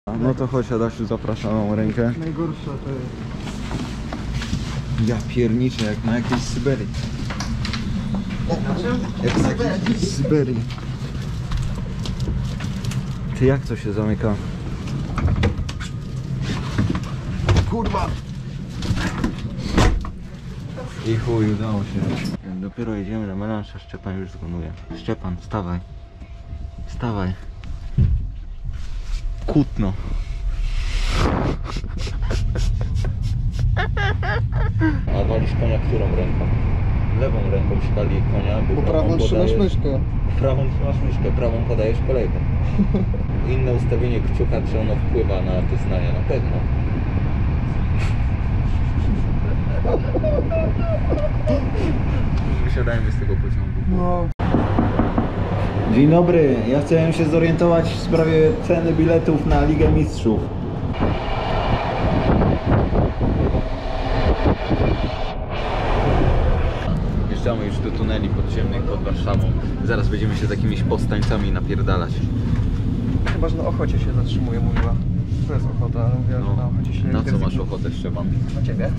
No to chodź, Adasiu, zapraszam rękę. Najgorsza to jest. Ja pierniczę, jak na jakiejś Syberii. Jak na jakiejś Syberii. Ty, jak to się zamyka? Kurwa! I chuj, udało się. Dopiero jedziemy na melanż, a Szczepan już zgonuje. Szczepan, wstawaj. Wstawaj. Kutno. A walisz konia którą ręką? Lewą ręką szkali konia, Bo prawą trzymasz myszkę. Prawą trzymasz myszkę, prawą podajesz kolejkę. Inne ustawienie kciuka, czy ono wpływa na doznania? Na pewno. Wysiadajmy z tego pociągu. No. Dzień dobry, ja chciałem się zorientować w sprawie ceny biletów na Ligę Mistrzów. Wjeżdżamy już do tuneli podziemnych pod Warszawą. Zaraz będziemy się z jakimiś powstańcami napierdalać. Chyba, że na Ochocie się zatrzymuje, mówiła. To jest Ochota, ale mówiła, że na Ochocie się... Na co masz ochotę, Szczepan? Na ciebie?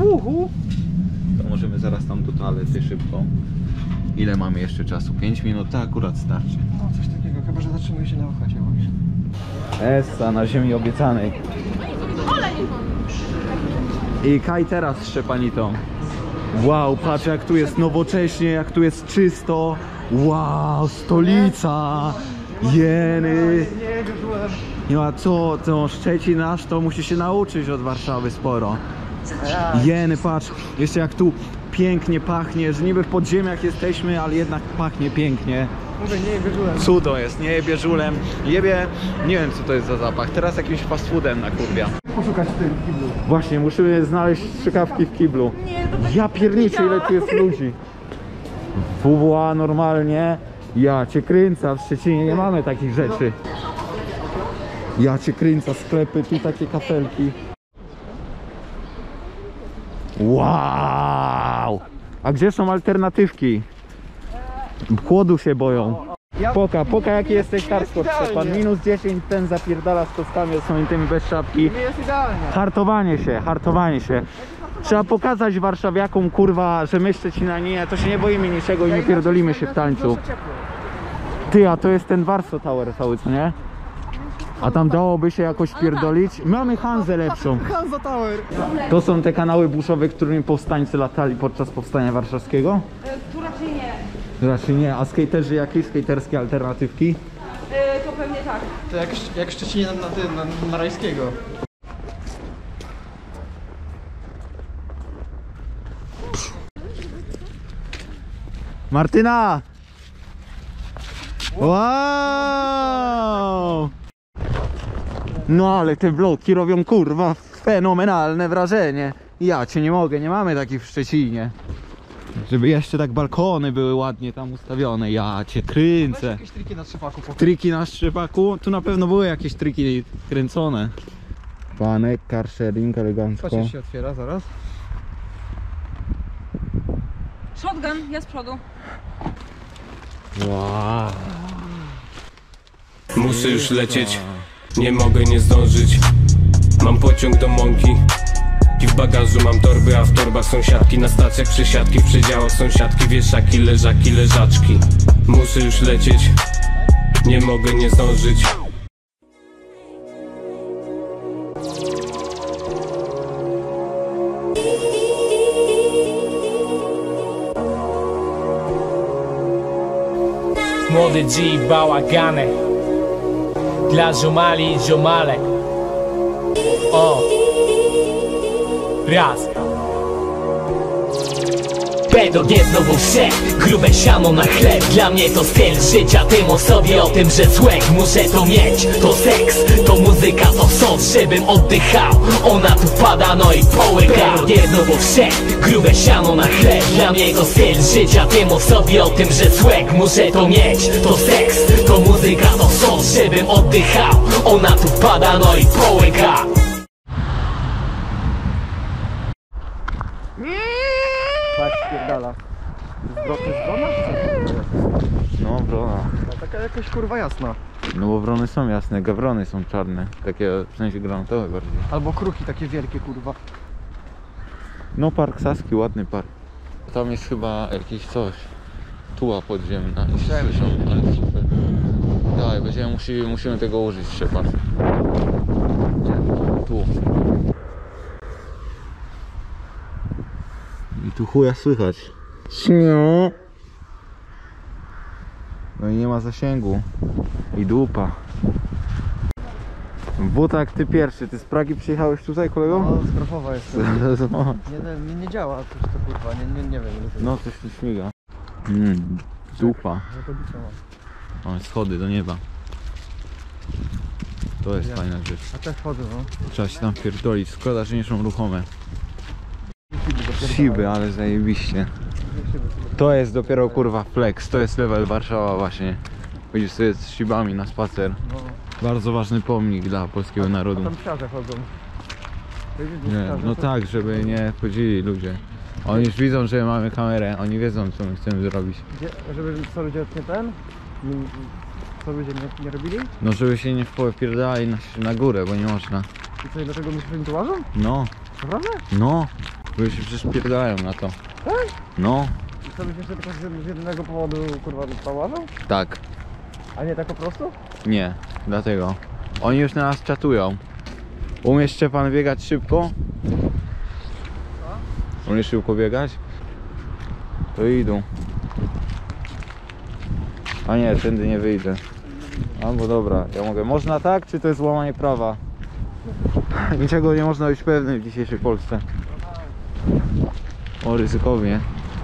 To możemy zaraz tam do toalety szybko. Ile mamy jeszcze czasu? 5 minut? To akurat starczy. No coś takiego, chyba, że zatrzymuje się na Ochocie właśnie. Essa na ziemi obiecanej. I kaj teraz, Szczepanito. Wow, patrz jak tu jest nowocześnie, jak tu jest czysto. Wow, stolica. Jeny. Nie, wierzyłem. No a co, to Szczecin nasz to musi się nauczyć od Warszawy sporo. Jeny, patrz, jeszcze jak tu pięknie pachnie, że niby w podziemiach jesteśmy, ale jednak pachnie pięknie. Mówię, nie wierzyłem. Cudo jest, nie jebie żulem, jebie, nie wiem co to jest za zapach, teraz jakimś fast foodem nakurwia. Poszukać w tym kiblu. Właśnie, musimy znaleźć strzykawki w kiblu. Ja pierniczę, ile tu jest ludzi. WWA normalnie, ja cię kręcę, w Szczecinie nie mamy takich rzeczy. Ja cię kręcę, sklepy, tu takie kafelki. Wow! A gdzie są alternatywki? Chłodu się boją. Poka jaki jesteś hardcore, Szczepan. Minus 10, ten zapierdala z kostkami odsłoniętymi bez szapki. Nie jest idealnie. Hartowanie się. Trzeba pokazać warszawiakom, kurwa, że my Szczecinanie, to się nie boimy niczego i nie pierdolimy się w tańcu. Ty, a to jest ten Warsaw Tower cały, co nie? A tam dałoby się jakoś pierdolić? Mamy Hanzę lepszą. Hansa Tower. To są te kanały buszowe, którymi powstańcy latali podczas powstania warszawskiego? Tu raczej nie. Raczej nie. A skaterzy jakieś? Skaterskie alternatywki? To pewnie tak. To jak Szczecinie na Rajskiego. Martyna! Wow! No ale te bloki robią, kurwa, fenomenalne wrażenie. Ja cię nie mogę, nie mamy takich w Szczecinie. Żeby jeszcze tak balkony były ładnie tam ustawione. Ja cię kręcę. Jakieś triki na trzepaku. Triki na trzepaku? Tu na pewno były jakieś triki kręcone. Panek, car sharing, elegancko. Patrz, się otwiera zaraz. Shotgun, ja z przodu. Wow. Muszę już lecieć, nie mogę nie zdążyć. Mam pociąg do Mąki i w bagażu mam torby, a w torbach są siatki. Na stacjach przesiadki, w przedziałach sąsiadki, wieszaki, leżaki, leżaczki. Muszę już lecieć, nie mogę nie zdążyć. Młody G, bałaganek dla ziomali i ziomalek. Raz. Pedok jest znowu wszedł, grube siano na chleb. Dla mnie to styl życia, tym o sobie, o tym, że złek muszę to mieć. To seks, to muzyka, to sos, żebym oddychał. Ona tu wpada, no i połyka. Pedok jest znowu wszedł, grube siano na chleb. Dla mnie to styl życia, tym o sobie, o tym, że złek muszę to mieć. To seks, to muzyka, to sos, żebym oddychał. Ona tu wpada, no i połyka. Patrz, spierdala. To jest brona? No, brona. taka jakoś kurwa jasna. No bo wrony są jasne, gawrony są czarne. Takie w sensie granatowe bardziej. Albo kruki takie wielkie kurwa. No park Saski, ładny park. Tam jest chyba jakieś coś. Tuła podziemna. I słyszą, ale super. Daj, musimy tego użyć, Szczepan. Tu. I tu chuja słychać. Śniu. No i nie ma zasięgu. I dupa. Butak, ty pierwszy. Ty z Pragi przyjechałeś tutaj, kolego? No, z Krakowa jestem. No, Nie działa coś to kurwa, nie wiem. no coś tu śmiga. Dupa. No to bicie ma. O, schody do nieba. To jest fajna rzecz. A te wchodzę, no. Trzeba się tam pierdolić. Szkoda, że nie są ruchome. Siby, ale zajebiście. To jest dopiero kurwa flex. To jest level Warszawa właśnie. Chodzisz sobie z Shibami na spacer. No. Bardzo ważny pomnik dla polskiego narodu. A tam psiarze chodzą. Nie, no tak, żeby nie wchodzili ludzie. Oni już widzą, że mamy kamerę. Oni wiedzą, co my chcemy zrobić. Żeby co ludzie nie ten? Co ludzie nie robili? No żeby się nie wpierdalali na górę, bo nie można. I co, i dlatego myślisz, że mi tu łażą? No, Naprawdę? no. Bo się przecież pierdają na to. Tak? No, I co myślisz, że tylko z jednego powodu kurwa to łażą? tak. A nie tak po prostu? Nie, dlatego. Oni już na nas czatują. Umiesz, Szczepan, biegać szybko? Umiesz szybko biegać? To idą. A nie, tędy nie wyjdę. Albo dobra, ja mogę. Można tak, czy to jest łamanie prawa? Niczego nie można być pewnym w dzisiejszej Polsce. O, ryzykownie.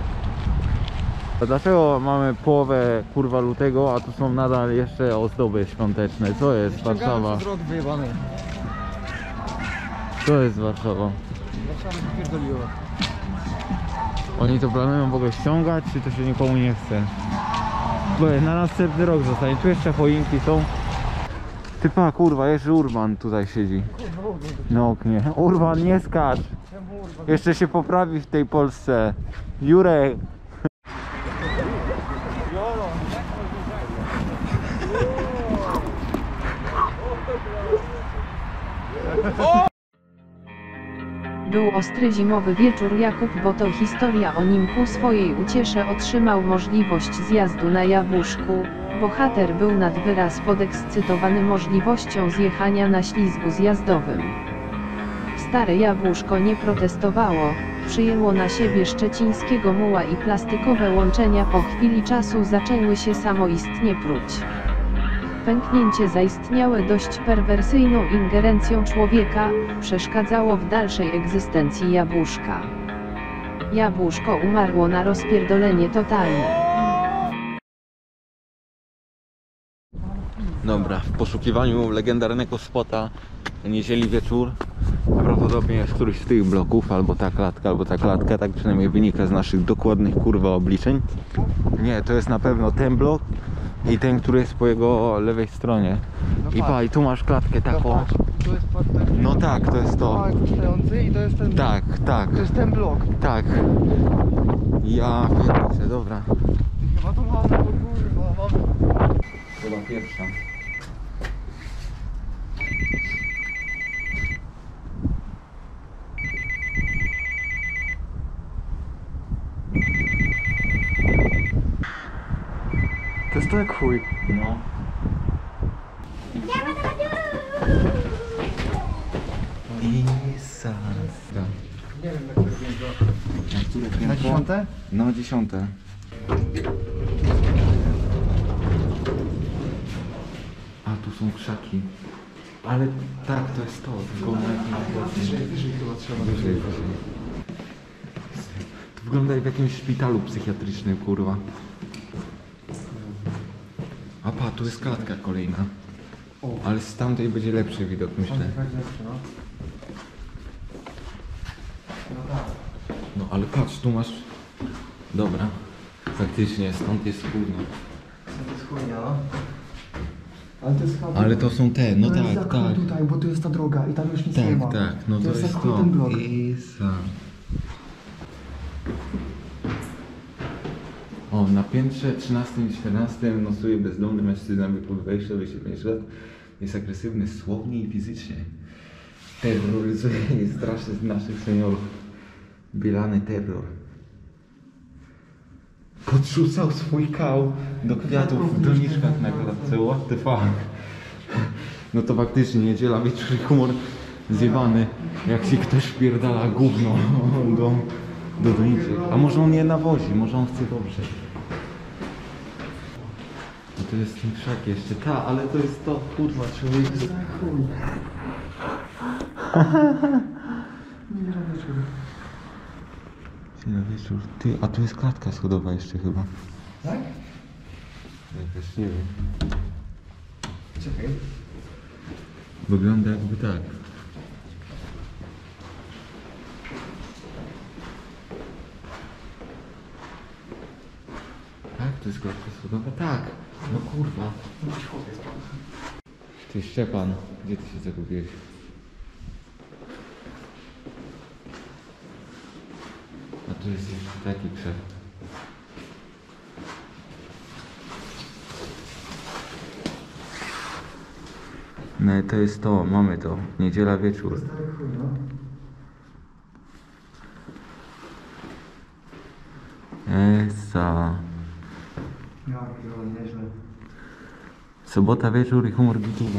A dlaczego mamy połowę kurwa lutego, a tu są nadal jeszcze ozdoby świąteczne? Co jest Warszawa? Rok wyjebany. Co jest Warszawa? Warszawa się pierdoliło. Oni to planują w ogóle ściągać, czy to się nikomu nie chce? Bo na następny rok zostanie. Tu jeszcze choinki są. Typa kurwa, jeszcze Urban tutaj siedzi. Na oknie. Urban, nie skacz. Jeszcze się poprawi w tej Polsce. Jurek. Był ostry zimowy wieczór. Jakub, bo to historia o nim, ku swojej uciesze otrzymał możliwość zjazdu na Jabłuszku. Bohater był nad wyraz podekscytowany możliwością zjechania na ślizgu zjazdowym. Stare Jabłuszko nie protestowało, przyjęło na siebie szczecińskiego muła i plastikowe łączenia po chwili czasu zaczęły się samoistnie pruć. Pęknięcie zaistniałe dość perwersyjną ingerencją człowieka, przeszkadzało w dalszej egzystencji Jabłuszka. Jabłuszko umarło na rozpierdolenie totalne. Dobra, w poszukiwaniu legendarnego spota niedzieli wieczór. Prawdopodobnie jest któryś z tych bloków, albo ta klatka, tak przynajmniej wynika z naszych dokładnych kurwa obliczeń. Nie, to jest na pewno ten blok i ten, który jest po jego lewej stronie. I tu masz klatkę taką. Tu jest No tak, to jest to. kosztujący i to jest ten. Tak, tak, To jest ten blok. tak. Ja pierdolę, dobra. Chyba to mamy, bo kurwa, mamy. Chyba pierwsza. To jest to jak chuj. No. Isa. Nie wiem jak to wygląda. Na 10? Na 10. A tu są krzaki. Ale tak, to jest to. Tylko na Wyżej chyba trzeba. wyżej. To wygląda jak w jakimś szpitalu psychiatrycznym, kurwa. A pa, tu jest klatka kolejna. Ale z tamtej będzie lepszy widok, myślę. No ale patrz, tu masz... Dobra. Faktycznie, stąd jest chudno. To jest chujnia, no. Ale to jest chyba... Ale to są te, no to jest tak, za chuj tak. tutaj, bo tu jest ta droga i tam już nic nie ma. Tak, tak, no to za jest chuj to. ten blok. Isa. O, na piętrze 13 i 14 nosuje bezdomny mężczyzna w wieku 20-25 lat. Jest agresywny słownie i fizycznie. Terroryzuje i straszy naszych seniorów. Bielany terror. Podrzucał swój kał do kwiatów w doniczkach na klatce. What the fuck? No to faktycznie niedziela, wieczór i humor zjebany. Jak ci ktoś wpierdala gówno do doniczek. A może on je nawozi, może on chce dobrze. No to jest ten krzak jeszcze. Ta, ale to jest to, kurwa, człowiek. Dzień wieczór. Ty, a tu jest klatka schodowa jeszcze chyba. Tak? Jakaś, nie wiem. Czekaj. Wygląda jakby tak. Tak, to jest klatka schodowa? Tak. No kurwa. Ty Szczepan, gdzie ty się zagubiłeś? A tu jest jeszcze taki krzew. No i to jest to, mamy to. Niedziela wieczór. Esa. Ja, nieźle. Sobota wieczór i humor bitowy.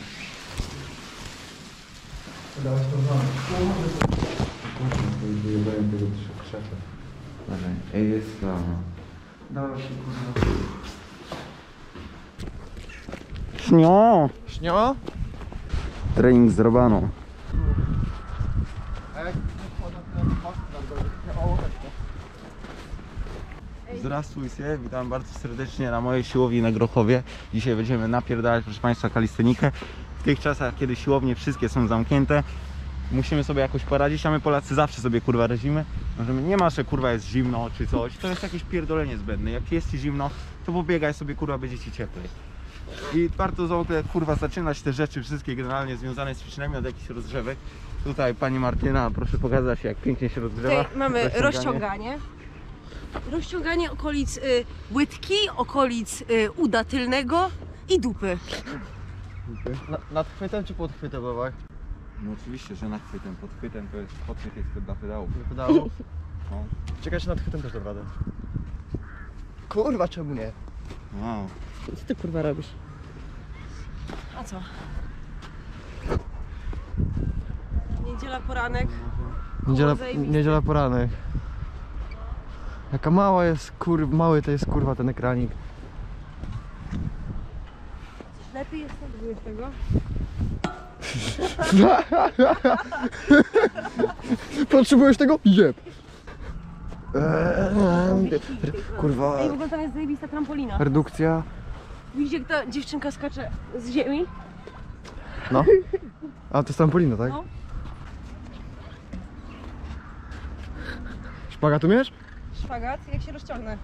Dałeś to znać. Wyjebałem tego krzewa. Esa. Dałeś się, kurwa. Śnio! Śnio? Trening z Robaną. Zdrastuj się, witam bardzo serdecznie na mojej siłowni na Grochowie. Dzisiaj będziemy napierdalać, proszę Państwa, kalistenikę. W tych czasach, kiedy siłownie wszystkie są zamknięte, musimy sobie jakoś poradzić, a my Polacy zawsze sobie kurwa radzimy. Możemy, nie ma, że kurwa jest zimno czy coś, to jest jakieś pierdolenie zbędne. Jak jest ci zimno, to pobiegaj sobie, kurwa, będzie ci cieplej. I warto zwykle kurwa zaczynać te rzeczy wszystkie generalnie związane z ćwiczeniami od jakichś rozgrzewek. Tutaj pani Martyna, proszę pokazać jak pięknie się rozgrzewa. Tutaj mamy rozciąganie okolic łydki, okolic uda tylnego i dupy. Nad chwytem czy pod chwytem, Bobak? No oczywiście, że nachwytem, podchwytem to jest podchwyt jest dla pedałów. Nie podało? No. Czekaj, czy nad chwytem też dam radę. Kurwa, czemu nie? Wow. Co ty kurwa robisz? A co? Niedziela poranek. Niedziela poranek. Jaka mała jest, mały to jest kurwa ten ekranik. Lepiej jest od tego. Potrzebujesz tego? Jeb! Kurwa. Ej, w ogóle tam jest zajebista trampolina. Redukcja. Widzicie, jak ta dziewczynka skacze z ziemi? No. A to jest trampolina, tak? No. Szpagat umiesz? Szpagat, jak się rozciągnę.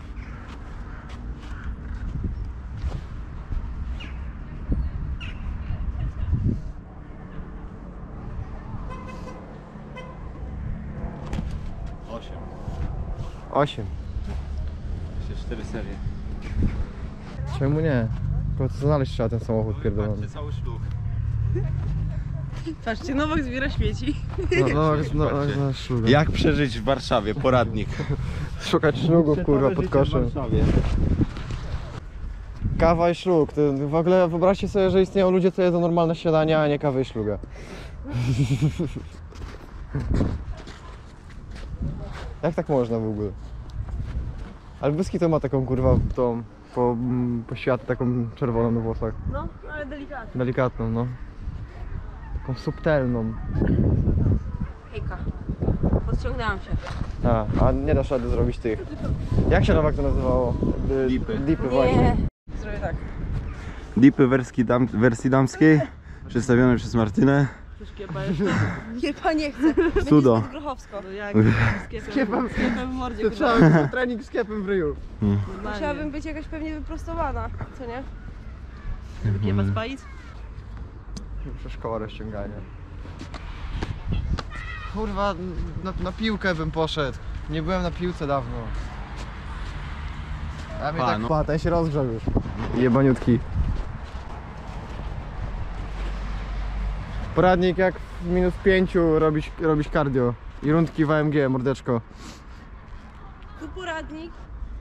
Osiem. Jeszcze 4 serie. Czemu nie? Tylko znaleźć trzeba ten samochód pierdolony. Patrzcie, cały szluk. Patrzcie, Nowak zbiera śmieci. No, szlugę. Jak przeżyć w Warszawie? Poradnik. Szukać szlugów kurwa pod koszem. Kawa i szlug. To w ogóle wyobraźcie sobie, że istnieją ludzie, co jedzą normalne śniadania, a nie kawę i szluga. Jak tak można w ogóle? Ale Byski to ma taką kurwa tą po świat taką czerwoną na włosach. No, ale delikatnie. Delikatną, no. Taką subtelną. Hejka. Podciągnęłam się. A nie dasz rady zrobić tych. Jak się Nowak to nazywało? Dipy. Dipy właśnie. Nie. Zrobię tak. Dipy wersji damskiej, przedstawione przez Martynę. Nie, panie chcę. Cudo. Będzie Grochowsko. No jak? Skiepem w mordzie. Trzeba trening z kiepem w ryju. Musiałabym być jakaś pewnie wyprostowana, co nie? Kiepa spalić? Szkoła rozciągania. Kurwa, na piłkę bym poszedł. Nie byłem na piłce dawno. A mnie Pa, tak no. pa, ten się rozgrzał już. Jebaniutki. Poradnik jak w -5 robić cardio. I rundki w AMG, mordeczko. Tu poradnik.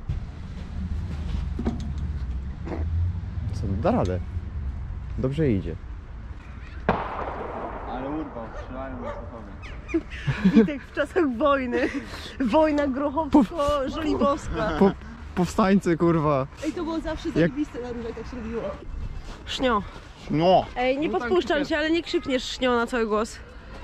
Co, da radę. Dobrze idzie. Ale urwał, strzelają na sobie. Witek w czasach wojny. Wojna grochowsko-żoliborska. Powstańcy, kurwa. Ej, to było zawsze zajebiste na różach, tak się robiło. Sznio. No! Ej, nie podpuszczam cię, ale nie krzykniesz sznio na cały głos.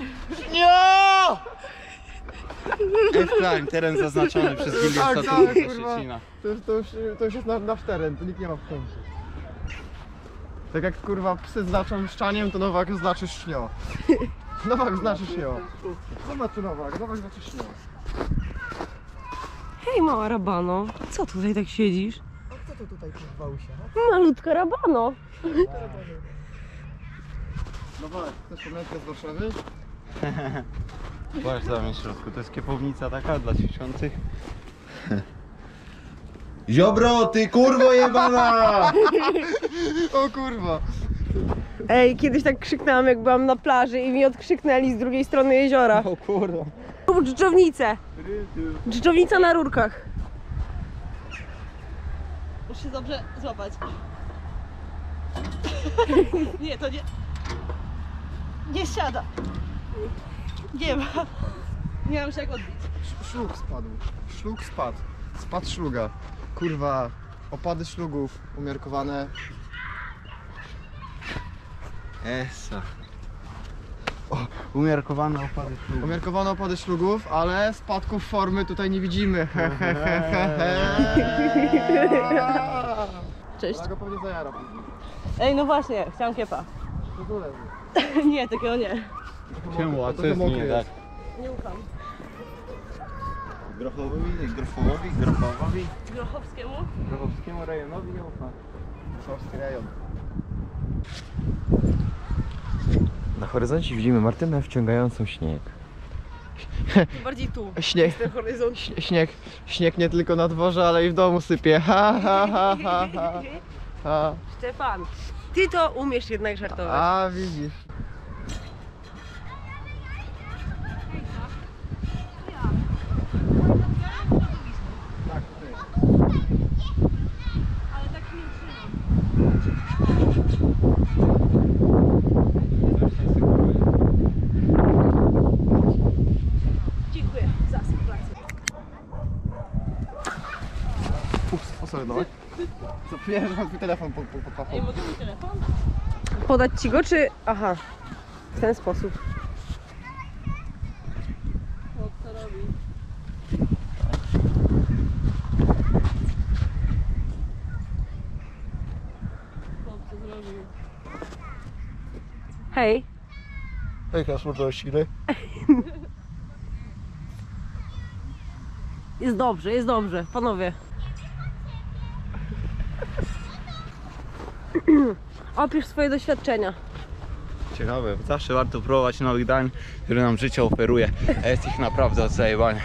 F-Line, teren zaznaczony przez Gildię Tak, Statutów tak, kurwa. Szczecina. To już jest nasz teren, to nikt nie ma wstępu. Tak jak kurwa psy znaczą szczaniem, to Nowak znaczy sznio. Nowak znaczy sznio. Zobacz tu Nowak znaczy sznio. Hej, mała rabano. Co tutaj tak siedzisz? A kto to tutaj kurwa usiadł? Malutka rabano. Nowak, chcesz pamiątkę z Warszawy? Zobacz tam w środku, to jest kiepownica taka dla ćwiczących. Ziobro, ty kurwo jebana! O kurwa! Ej, kiedyś tak krzyknęłam, jak byłam na plaży i mi odkrzyknęli z drugiej strony jeziora. O kurwa! Rób dżdżownicę. Dżdżownica na rurkach. Muszę się dobrze złapać. Nie, to nie. Nie siada. Nie ma. Nie mam się jak odbić. Szlug spadł. Szlug spadł. Spadł szluga. Kurwa. Opady szlugów umiarkowane. Esa. Umiarkowane opady ślubu. Umiarkowane opady szlugów, ale spadków formy tutaj nie widzimy. Cześć. Ja go pewnie zajarał. Ej, no właśnie, chciałam kiepa. To tu leży. Nie, takiego nie. Czemu? A To co jest mokry nie jest. tak? Nie ufam. Grochowskiemu rejonowi nie ufa. Szowski rejon. Na horyzoncie widzimy Martynę wciągającą śnieg. Bardziej tu. Śnieg. Ten horyzont. Śnieg nie tylko na dworze, ale i w domu sypie. Ha, ha, ha, ha, ha. Ha. Stefan, ty to umiesz jednak żartować. A widzisz. Dziękuję za sytuację. Ups, o sorry, no. Zapomniałem, że mam twój telefon pod pachą. Ej, mogę mieć telefon? Podać ci go, czy... Aha, w ten sposób. Chłop, co robi? Chłop, co zrobił? Hej. Hej, możliwości, ile? Jest dobrze, panowie. Opisz swoje doświadczenia. Ciekawe, zawsze warto próbować nowych dań, które nam życie oferuje, a jest ich naprawdę od zajebania.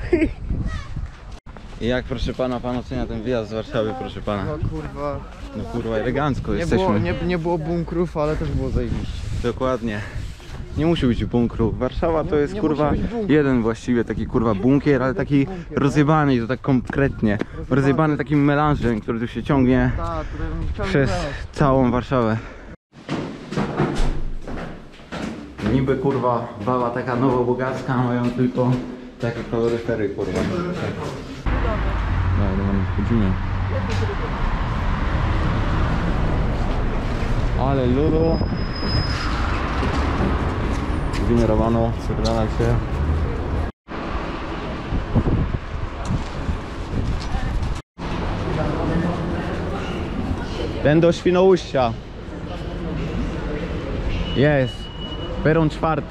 I jak, proszę pana, pan ocenia ten wyjazd z Warszawy, proszę pana? No kurwa. No kurwa, elegancko Nie jesteśmy. było, nie było bunkrów, ale też było zajebiście. Dokładnie. Nie musi być bunkru. Warszawa to jest nie kurwa musi być bunkru. jeden właściwie taki kurwa bunkier, ale taki rozjebany i to tak konkretnie. Rozjebany takim melanżem, który tu się ciągnie Tak, przez całą Warszawę. Niby kurwa baba taka nowobogacka, mają tylko takie koloryfery kurwa. Dobra, wchodzimy. Ale ludu. Wynerowano, przebrana się. Ten do Świnoujścia. Jest. Peron 4.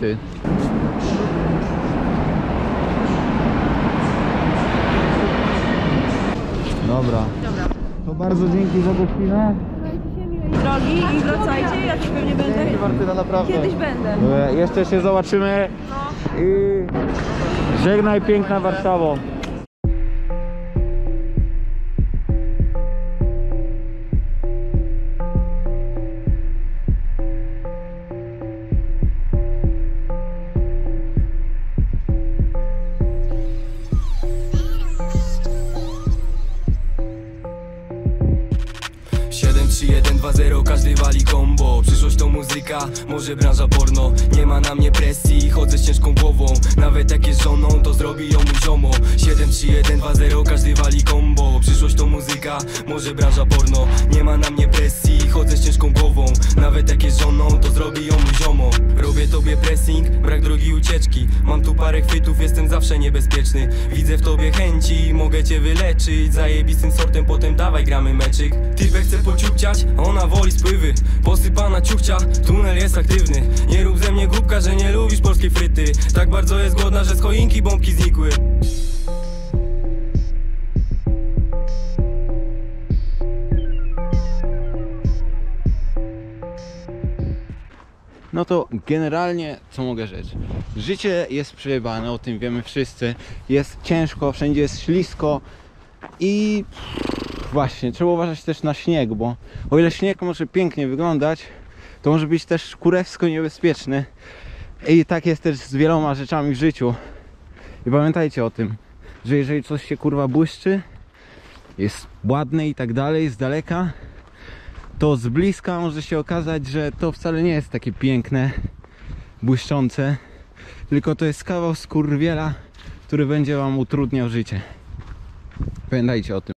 Dobra. To bardzo dzięki za godzinę. Drogi i wracajcie, ja tu pewnie będę. Martyna, naprawdę. Kiedyś będę. Jeszcze się zobaczymy. I żegnaj piękna Warszawo. 2-0, każdy wali combo. Przyszłość to muzyka, może branża porno. Nie ma na mnie presji, chodzę z ciężką głową. Nawet jak jest żoną, to zrobi ją mój ziomo. 7-3-1-2-0, każdy wali combo. Przyszłość to muzyka, może branża porno. Nie ma na mnie presji, chodzę z ciężką głową. Nawet jak jest żoną, to zrobi ją mój ziomo. Robię tobie pressing, brak drogi ucieczki. Mam tu parę chwytów, jestem zawsze niebezpieczny. Widzę w tobie chęci, mogę cię wyleczyć. Zajebistym sortem, potem dawaj gramy meczyk. Typek chce pociupciać, ona woli spływy. Posypana ciuchcia, tunel jest aktywny. Nie rób ze mnie głupka, że nie lubisz polskiej fryty. Tak bardzo jest głodna, że z choinki bombki znikły. No to generalnie co mogę rzec? Życie jest przejebane, o tym wiemy wszyscy. Jest ciężko, wszędzie jest ślisko i właśnie trzeba uważać też na śnieg, bo o ile śnieg może pięknie wyglądać, to może być też kurewsko niebezpieczny. I tak jest też z wieloma rzeczami w życiu. I pamiętajcie o tym, że jeżeli coś się kurwa błyszczy, jest ładne i tak dalej z daleka, to z bliska może się okazać, że to wcale nie jest takie piękne, błyszczące, tylko to jest kawał skurwiela, który będzie wam utrudniał życie. Pamiętajcie o tym.